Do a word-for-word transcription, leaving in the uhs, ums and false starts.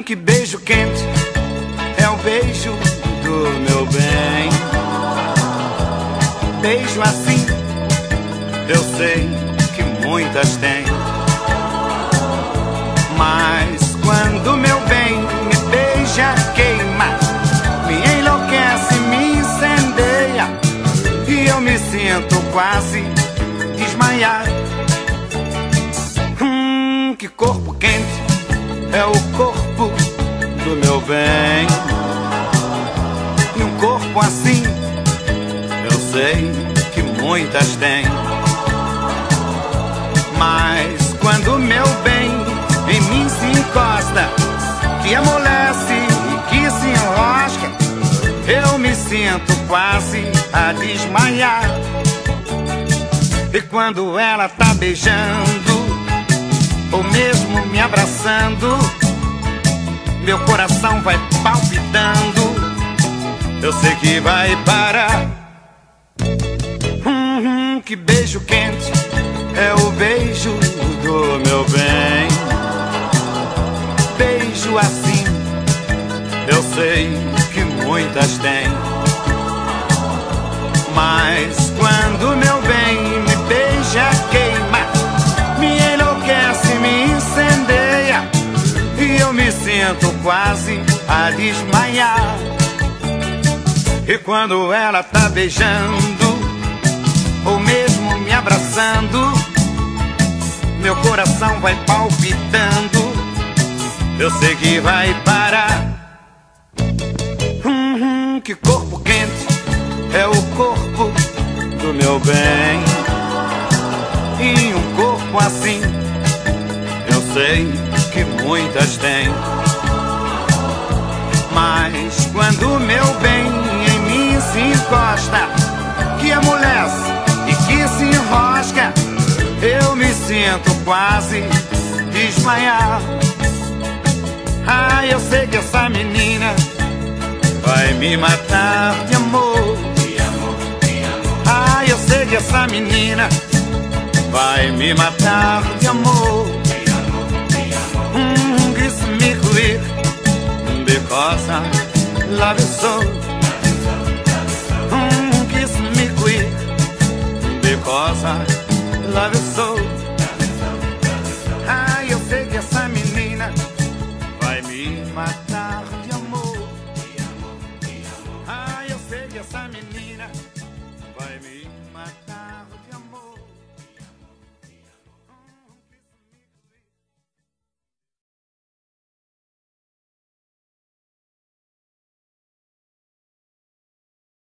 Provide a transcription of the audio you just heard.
que beijo quente é o beijo do meu bem. Beijo assim, eu sei que muitas têm, mas quando meu bem me beija, queima, me enlouquece, me incendeia, e eu me sinto quase desmaiar. Hum, que corpo quente é o corpo do meu bem. E um corpo assim, eu sei que muitas têm, mas quando meu bem em mim se encosta, que amolece e que se enrosca, eu me sinto quase a desmaiar. E quando ela tá beijando, ou mesmo me abraçando, meu coração vai palpitando, eu sei que vai parar. Hum, hum, que beijo quente é o beijo do meu bem. Beijo assim, eu sei que muitas têm, mas quando meu bem me beija, queima, me enlouquece, me incendeia, e eu me sinto quase a desmaiar. E quando ela tá beijando, ou mesmo me abraçando, meu coração vai palpitando, eu sei que vai parar. Hum, hum, que corpo quente é o corpo do meu bem. E um corpo assim, eu sei que muitas têm, mas quando meu bem em mim se encosta, que amolece e que se enrosca, eu me sinto quase desmaiar. Ah, eu sei que essa menina vai me matar de amor. Ah, eu sei que essa menina vai me matar de amor. Mm, kiss me quick, because I love you so.